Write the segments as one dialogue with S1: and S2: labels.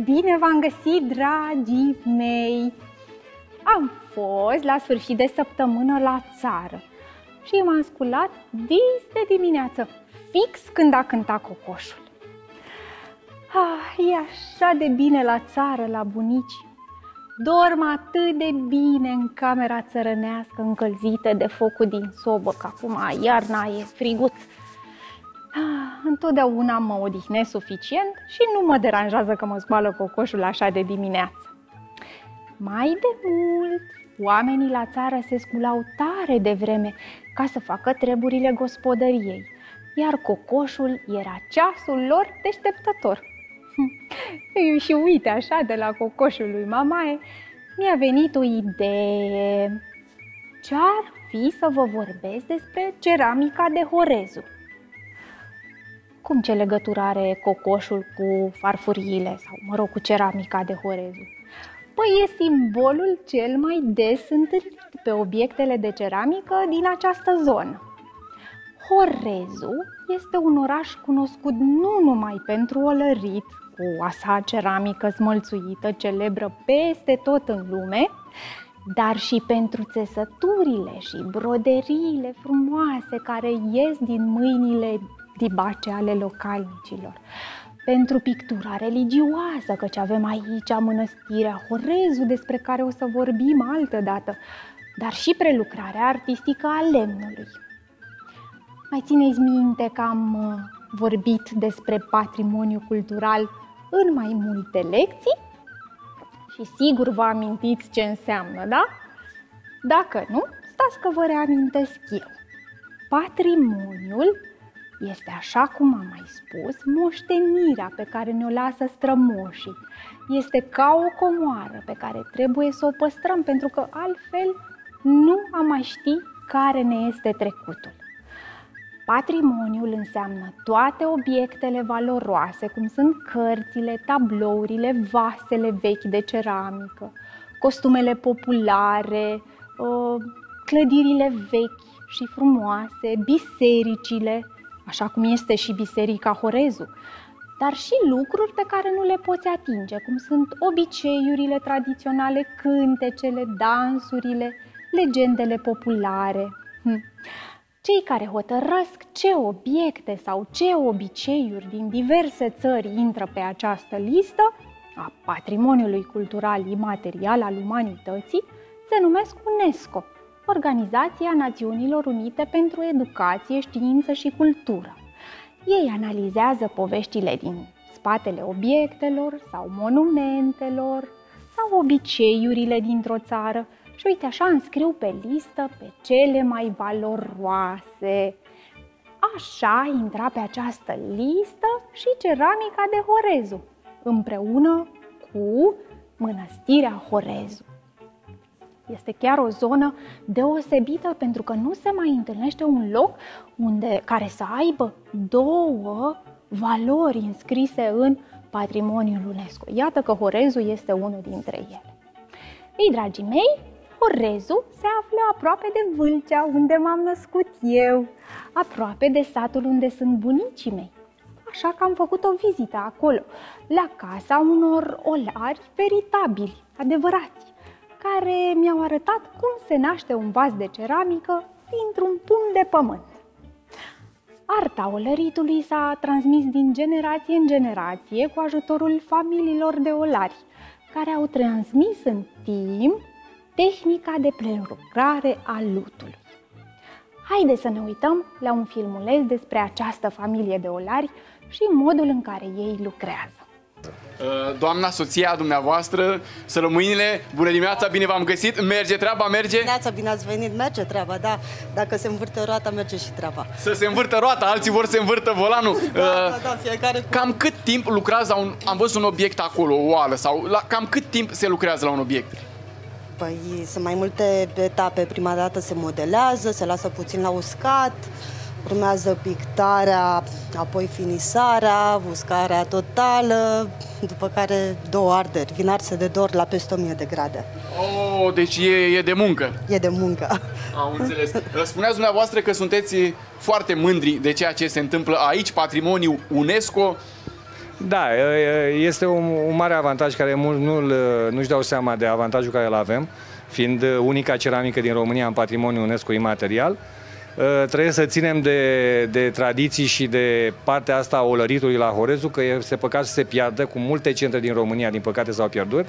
S1: bine v-am găsit, dragii mei! Am fost la sfârșit de săptămână la țară și m-am sculat dis de dimineață, fix când a cântat cocoșul. E așa de bine la țară, la bunici. Dorm atât de bine în camera țărănească încălzită de focul din sobă, că acum iarna e friguț. Întotdeauna mă odihnesc suficient și nu mă deranjează că mă scoală cocoșul așa de dimineață. Mai de mult, oamenii la țară se sculau tare devreme ca să facă treburile gospodăriei, iar cocoșul era ceasul lor deșteptător. Și uite așa, de la cocoșul lui mamaie, mi-a venit o idee. Ce-ar fi să vă vorbesc despre ceramica de Horezu? Cum ce legătură are cocoșul cu farfuriile sau, mă rog, cu ceramica de Horezu? Păi e simbolul cel mai des întâlnit pe obiectele de ceramică din această zonă. Horezu este un oraș cunoscut nu numai pentru olărit, cu a sa ceramică smălțuită, celebră peste tot în lume, dar și pentru țesăturile și broderiile frumoase care ies din mâinile dibace ale localnicilor, pentru pictura religioasă, căci avem aici mănăstirea Horezu, despre care o să vorbim altădată, dar și prelucrarea artistică a lemnului. Mai țineți minte că am vorbit despre patrimoniu cultural în mai multe lecții? Și sigur vă amintiți ce înseamnă, da? Dacă nu, stați că vă reamintesc eu. Patrimoniul este, așa cum am mai spus, moștenirea pe care ne-o lasă strămoșii. Este ca o comoară pe care trebuie să o păstrăm, pentru că altfel nu am mai ști care ne este trecutul. Patrimoniul înseamnă toate obiectele valoroase, cum sunt cărțile, tablourile, vasele vechi de ceramică, costumele populare, clădirile vechi și frumoase, bisericile, așa cum este și Biserica Horezu, dar și lucruri pe care nu le poți atinge, cum sunt obiceiurile tradiționale, cântecele, dansurile, legendele populare. Cei care hotărăsc ce obiecte sau ce obiceiuri din diverse țări intră pe această listă a patrimoniului cultural imaterial al umanității se numesc UNESCO, Organizația Națiunilor Unite pentru Educație, Știință și Cultură. Ei analizează poveștile din spatele obiectelor sau monumentelor sau obiceiurile dintr-o țară și uite așa înscriu pe listă pe cele mai valoroase. Așa intra pe această listă și ceramica de Horezu, împreună cu mănăstirea Horezu. Este chiar o zonă deosebită pentru că nu se mai întâlnește un loc care să aibă două valori înscrise în patrimoniul UNESCO. Iată că Horezu este unul dintre ele. Ei, dragii mei, Horezu se află aproape de Vâlcea, unde m-am născut eu, aproape de satul unde sunt bunicii mei. Așa că am făcut o vizită acolo, la casa unor olari veritabili, adevărați, care mi-au arătat cum se naște un vas de ceramică dintr-un pumn de pământ. Arta olăritului s-a transmis din generație în generație cu ajutorul familiilor de olari, care au transmis în timp tehnica de prelucrare a lutului. Haideți să ne uităm la un filmuleț despre această familie de olari și modul în care ei lucrează.
S2: Doamna, soția dumneavoastră, sărămâinile, bună dimineața, bine v-am găsit, merge treaba, merge?
S3: Dimineața, bine ați venit, merge treaba, da, dacă se învârte roata, merge și treaba.
S2: Să se învârtă roata, alții vor să se învârtă volanul.
S3: Da, fiecare...
S2: Cam cât timp lucrează la am văzut un obiect acolo, o oală, sau cam cât timp se lucrează la un obiect?
S3: Păi, sunt mai multe etape, prima dată se modelează, se lasă puțin la uscat, urmează pictarea, apoi finisarea, uscarea totală, după care 2 arderi. Vin arse de 2 ori la peste 1000 de grade.
S2: Oh, deci e de muncă.
S3: E de muncă.
S2: Am înțeles. Spuneați dumneavoastră că sunteți foarte mândri de ceea ce se întâmplă aici, patrimoniul UNESCO.
S4: Da, este un mare avantaj care mulți nu-și dau seama de avantajul care îl avem, fiind unica ceramică din România în patrimoniul UNESCO imaterial. Trebuie să ținem de tradiții și de partea asta a olăritului la Horezu, că este păcat să se piardă, cu multe centre din România, din păcate, s-au pierdut.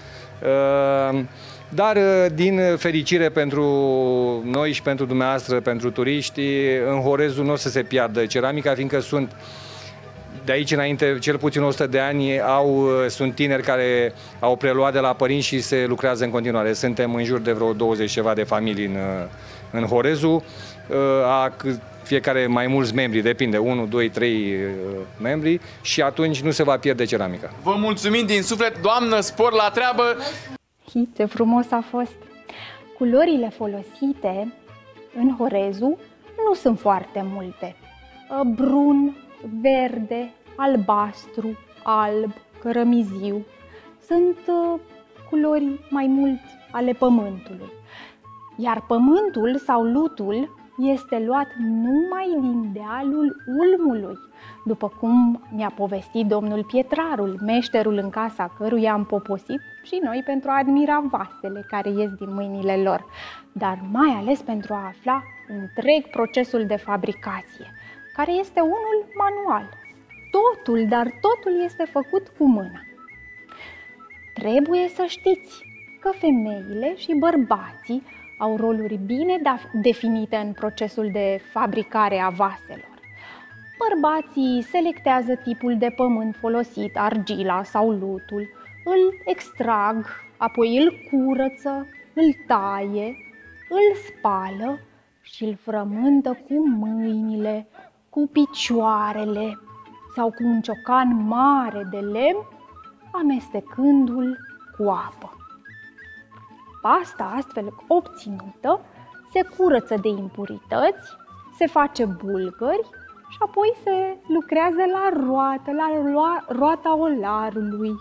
S4: Dar, din fericire pentru noi și pentru dumneavoastră, pentru turiști, în Horezu nu o să se piardă ceramica, fiindcă sunt de aici înainte, cel puțin 100 de ani, sunt tineri care au preluat de la părinți și se lucrează în continuare. Suntem în jur de vreo 20 ceva de familii în Horezu, fiecare mai mulți membri, depinde, 1, 2, 3 membri, și atunci nu se va pierde ceramica.
S2: Vă mulțumim din suflet, doamnă, spor la treabă!
S1: Ce frumos a fost! Culorile folosite în Horezu nu sunt foarte multe. Brun, verde, albastru, alb, cărămiziu. Sunt culori mai mult ale pământului. Iar pământul sau lutul este luat numai din dealul ulmului, după cum mi-a povestit domnul Pietrarul, meșterul în casa căruia am poposit și noi pentru a admira vasele care ies din mâinile lor, dar mai ales pentru a afla întreg procesul de fabricație, care este unul manual. Totul, dar totul este făcut cu mâna. Trebuie să știți că femeile și bărbații au roluri bine definite în procesul de fabricare a vaselor. Bărbații selectează tipul de pământ folosit, argila sau lutul, îl extrag, apoi îl curăță, îl taie, îl spală și îl frământă cu mâinile, cu picioarele sau cu un ciocan mare de lemn, amestecându-l cu apă. Pasta astfel obținută se curăță de impurități, se face bulgări și apoi se lucrează la roată, la roata olarului.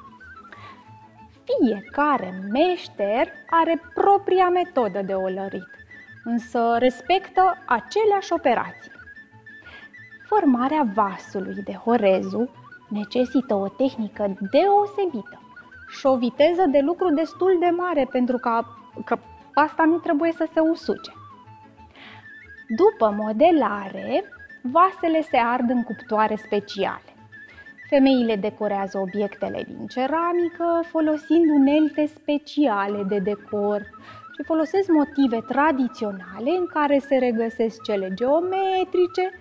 S1: Fiecare meșter are propria metodă de olărit, însă respectă aceleași operații. Formarea vasului de Horezu necesită o tehnică deosebită și o viteză de lucru destul de mare, pentru că pasta nu trebuie să se usuce. După modelare, vasele se ard în cuptoare speciale. Femeile decorează obiectele din ceramică folosind unelte speciale de decor și folosesc motive tradiționale în care se regăsesc cele geometrice,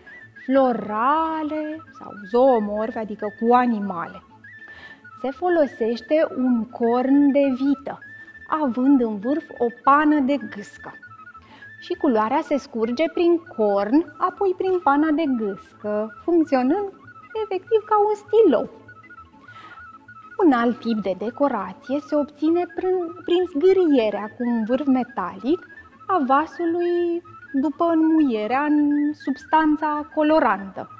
S1: florale sau zoomorfe, adică cu animale. Se folosește un corn de vită, având în vârf o pană de gâscă. Și culoarea se scurge prin corn, apoi prin pana de gâscă, funcționând efectiv ca un stilou. Un alt tip de decorație se obține prin zgârierea cu un vârf metalic a vasului după înmuierea în substanța colorantă.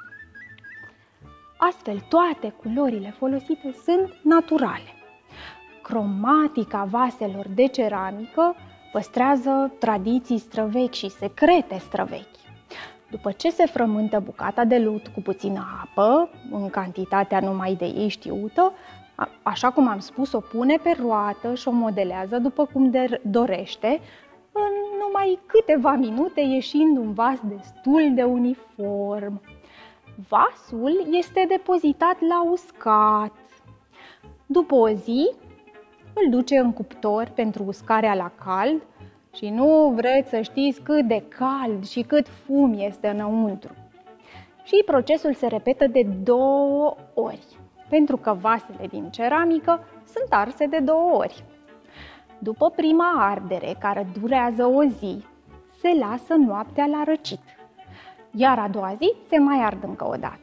S1: Astfel, toate culorile folosite sunt naturale. Cromatica vaselor de ceramică păstrează tradiții străvechi și secrete străvechi. După ce se frământă bucata de lut cu puțină apă, în cantitatea numai de ei știută, așa cum am spus, o pune pe roată și o modelează după cum dorește, în numai câteva minute ieșind un vas destul de uniform. Vasul este depozitat la uscat. După o zi, îl duce în cuptor pentru uscarea la cald și nu vreți să știți cât de cald și cât fum este înăuntru. Și procesul se repetă de 2 ori, pentru că vasele din ceramică sunt arse de 2 ori. După prima ardere, care durează o zi, se lasă noaptea la răcit, iar a doua zi se mai ard încă o dată.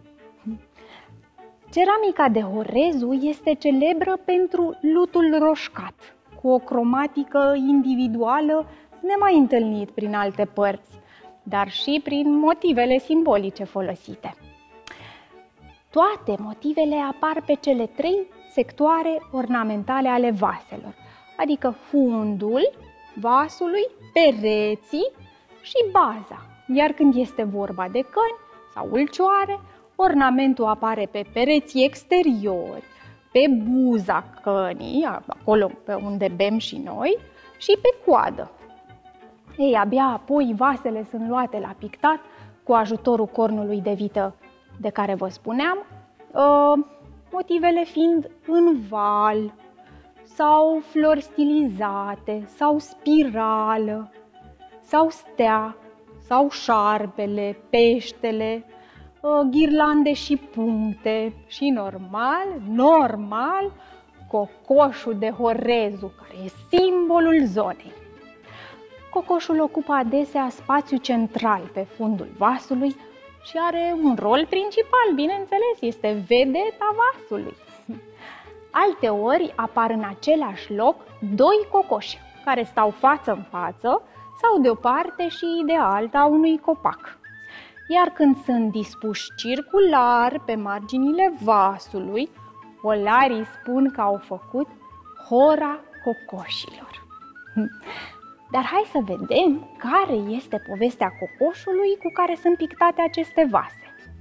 S1: Ceramica de Horezu este celebră pentru lutul roșcat, cu o cromatică individuală nemai întâlnit prin alte părți, dar și prin motivele simbolice folosite. Toate motivele apar pe cele 3 sectoare ornamentale ale vaselor, adică fundul vasului, pereții și baza. Iar când este vorba de căni sau ulcioare, Ornamentul apare pe pereții exteriori, pe buza cănii, acolo pe unde bem și noi, și pe coadă. Ei, abia apoi vasele sunt luate la pictat cu ajutorul cornului de vită de care vă spuneam, motivele fiind în val, sau flori stilizate, sau spirală, sau stea, sau șarpele, peștele, ghirlande și puncte și normal, cocoșul de Horezu, care e simbolul zonei. Cocoșul ocupă adesea spațiu central pe fundul vasului și are un rol principal, bineînțeles, este vedeta vasului. Alteori apar în același loc doi cocoși care stau față în față sau de o parte și de alta unui copac. Iar când sunt dispuși circular pe marginile vasului, olarii spun că au făcut hora cocoșilor. Dar hai să vedem care este povestea cocoșului cu care sunt pictate aceste vase.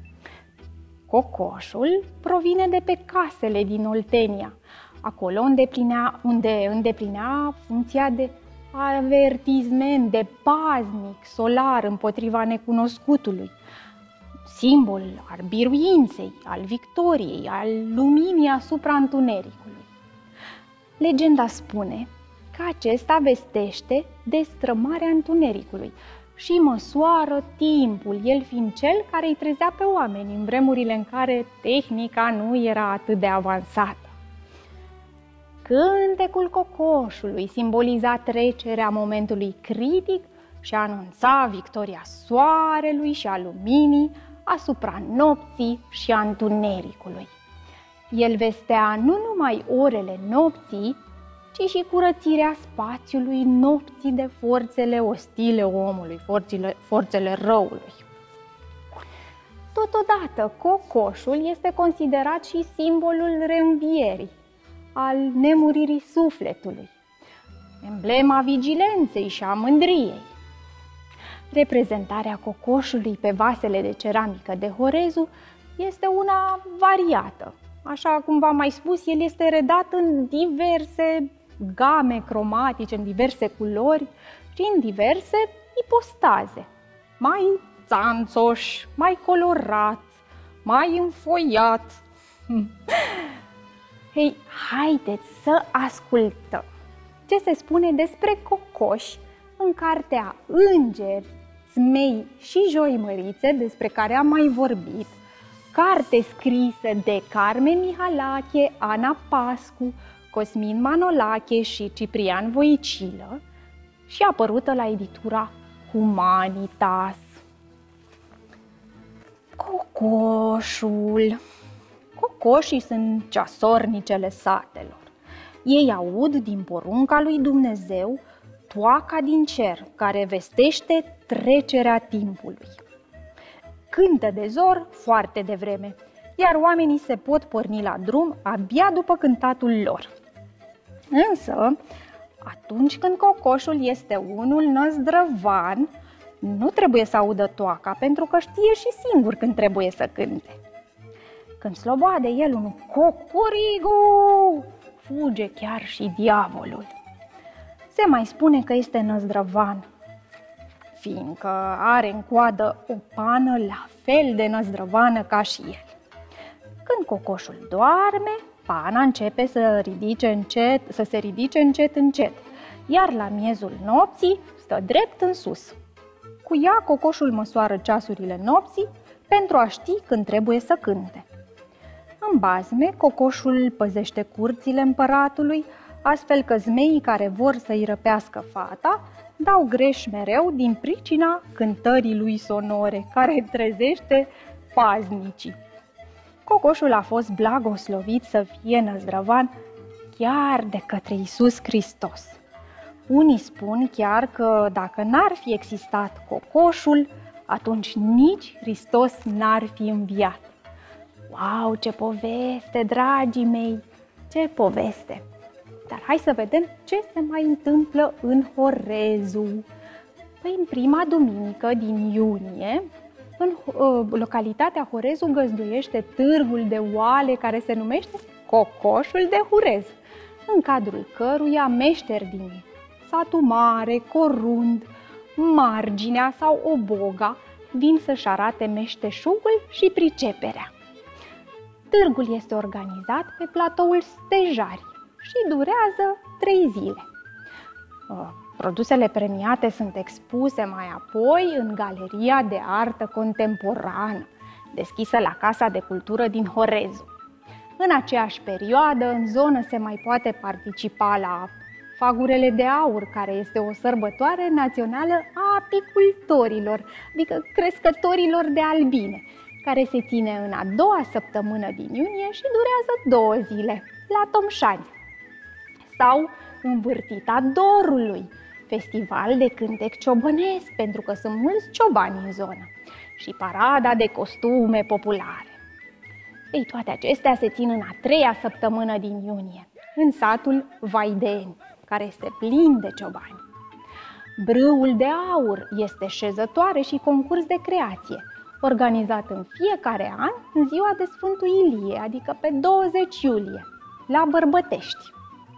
S1: Cocoșul provine de pe casele din Oltenia, acolo unde îndeplinea funcția de avertisment, de paznic solar împotriva necunoscutului, simbol al biruinței, al victoriei, al luminii asupra întunericului. Legenda spune că acesta vestește destrămarea întunericului și măsoară timpul, el fiind cel care îi trezea pe oameni în vremurile în care tehnica nu era atât de avansată. Cântecul cocoșului simboliza trecerea momentului critic și anunța victoria soarelui și a luminii asupra nopții și a întunericului. El vestea nu numai orele nopții, ci și curățirea spațiului nopții de forțele ostile omului, forțele răului. Totodată, cocoșul este considerat și simbolul reînvierii, al nemuririi sufletului, emblema vigilenței și a mândriei. Reprezentarea cocoșului pe vasele de ceramică de Horezu este una variată. Așa cum v-am mai spus, el este redat în diverse game cromatice, în diverse culori și în diverse ipostaze. Mai țanțoș, mai colorat, mai înfoiat. Hei, haideți să ascultăm ce se spune despre cocoși în cartea Îngeri, Zmei și Joi Mărițe, despre care am mai vorbit, carte scrisă de Carmen Mihalache, Ana Pascu, Cosmin Manolache și Ciprian Voicilă și apărută la editura Humanitas. Cocoșul. Cocoșii sunt ceasornicele satelor. Ei aud din porunca lui Dumnezeu toaca din cer, care vestește trecerea timpului. Cântă de zor foarte devreme, iar oamenii se pot porni la drum abia după cântatul lor. Însă, atunci când cocoșul este unul năzdrăvan, nu trebuie să audă toaca, pentru că știe și singur când trebuie să cânte. Când sloboade el un cocorigu, fuge chiar și diavolul. Se mai spune că este năzdrăvan, fiindcă are în coadă o pană la fel de năzdrăvană ca și el. Când cocoșul doarme, pana începe să se ridice încet, iar la miezul nopții stă drept în sus. Cu ea, cocoșul măsoară ceasurile nopții pentru a ști când trebuie să cânte. În bazme, cocoșul păzește curțile împăratului, astfel că zmeii care vor să-i răpească fata dau greș mereu din pricina cântării lui sonore, care trezește paznicii. Cocoșul a fost blagoslovit să fie năzdrăvan chiar de către Iisus Hristos. Unii spun chiar că dacă n-ar fi existat cocoșul, atunci nici Hristos n-ar fi înviat. Wow, ce poveste, dragii mei, ce poveste! Dar hai să vedem ce se mai întâmplă în Horezu. Păi în prima duminică din iunie, În localitatea Horezu găzduiește târgul de oale care se numește Cocoșul de Hurez, în cadrul căruia meșteri din Satul Mare, Corund, Marginea sau Oboga vin să-și arate meșteșugul și priceperea. Târgul este organizat pe platoul Stejari și durează 3 zile. Produsele premiate sunt expuse mai apoi în Galeria de Artă Contemporană, deschisă la Casa de Cultură din Horezu. În aceeași perioadă, în zonă se mai poate participa la Fagurele de Aur, care este o sărbătoare națională a apicultorilor, adică crescătorilor de albine, care se ține în a doua săptămână din iunie și durează 2 zile, la Tomșani. Sau Învârtita Dorului, festival de cântec ciobănesc, pentru că sunt mulți ciobani în zonă, și parada de costume populare. Ei, toate acestea se țin în a 3-a săptămână din iunie, în satul Vaideni, care este plin de ciobani. Brâul de Aur este șezătoare și concurs de creație, organizat în fiecare an în ziua de Sfântul Ilie, adică pe 20 iulie, la Bărbătești.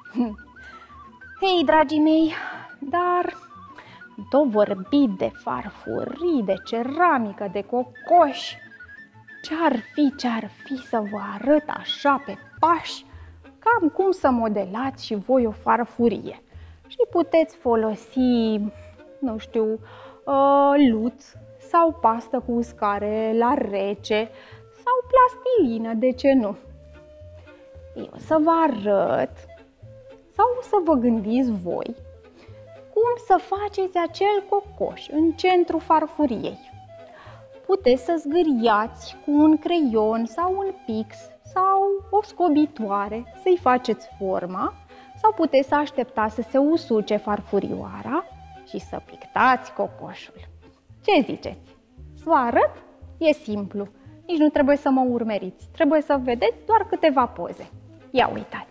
S1: Hei, dragii mei, dar tot vorbit de farfurii, de ceramică, de cocoși, ce-ar fi să vă arăt așa pe pași cam cum să modelați și voi o farfurie. Și puteți folosi, nu știu, lut sau pastă cu uscare la rece sau plastilină, de ce nu? Eu să vă arăt sau să vă gândiți voi cum să faceți acel cocoș în centrul farfuriei. Puteți să zgâriați cu un creion sau un pix sau o scobitoare să-i faceți forma, sau puteți să așteptați să se usuce farfurioara și să pictați cocoșul. Ce ziceți? Vă arăt? E simplu. Nici nu trebuie să mă urmăriți. Trebuie să vedeți doar câteva poze. Ia uitați!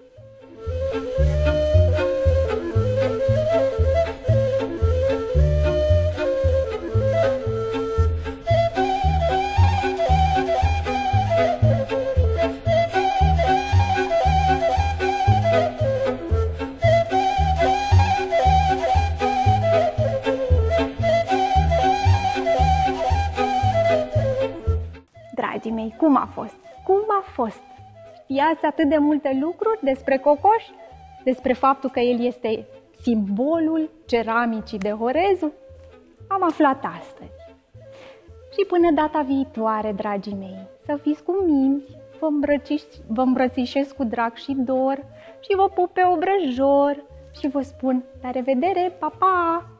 S1: Dragii mei, cum a fost? Cum a fost? Știați atât de multe lucruri despre cocoș? Despre faptul că el este simbolul ceramicii de Horezu? Am aflat astăzi. Și până data viitoare, dragii mei, să fiți cuminți, vă îmbrățișez cu drag și dor și vă pup pe obrăjor și vă spun la revedere, pa, pa!